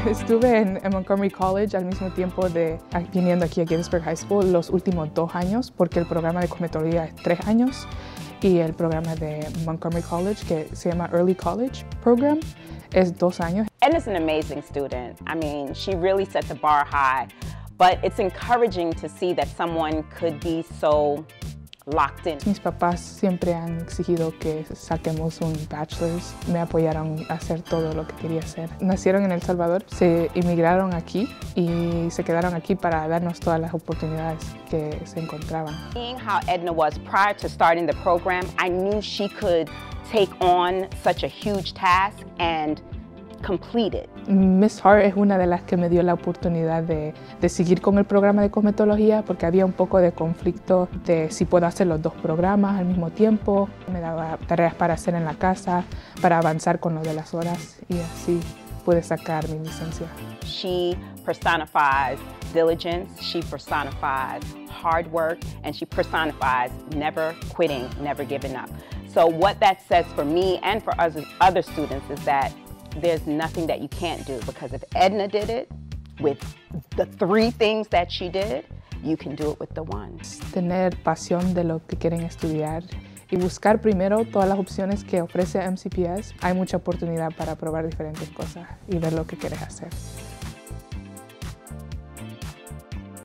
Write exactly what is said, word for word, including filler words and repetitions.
Estuve en, en Montgomery College al mismo tiempo de viniendo aquí a Gettysburg High School los últimos dos años, porque el programa de cosmetología es tres años y el programa de Montgomery College, que se llama Early College Program, es dos años. Edna's an amazing student. I mean, she really set the bar high, but it's encouraging to see that someone could be so locked in. Mis papás siempre han exigido que saquemos un bachelor's. Me apoyaron a hacer todo lo que quería hacer. Nacieron en El Salvador, se emigraron aquí y se quedaron aquí para darnos todas las oportunidades que se encontraban. Seeing how Edna was prior to starting the program, I knew she could take on such a huge task and complete it. Miss Hart es una de las que me dio la oportunidad de, de seguir con el programa de cosmetología, porque había un poco de conflicto de si puedo hacer los dos programas al mismo tiempo. Me daba tareas para hacer en la casa, para avanzar con lo de las horas, y así pude sacar mi licencia. She personifies diligence, she personifies hard work, and she personifies never quitting, never giving up. So what that says for me and for other, other students is that there's nothing that you can't do, because if Edna did it with the three things that she did, you can do it with the one. Tener pasión de lo que quieren estudiar y buscar primero todas las opciones que ofrece M C P S. Hay mucha oportunidad para probar diferentes cosas y ver lo que quieres hacer.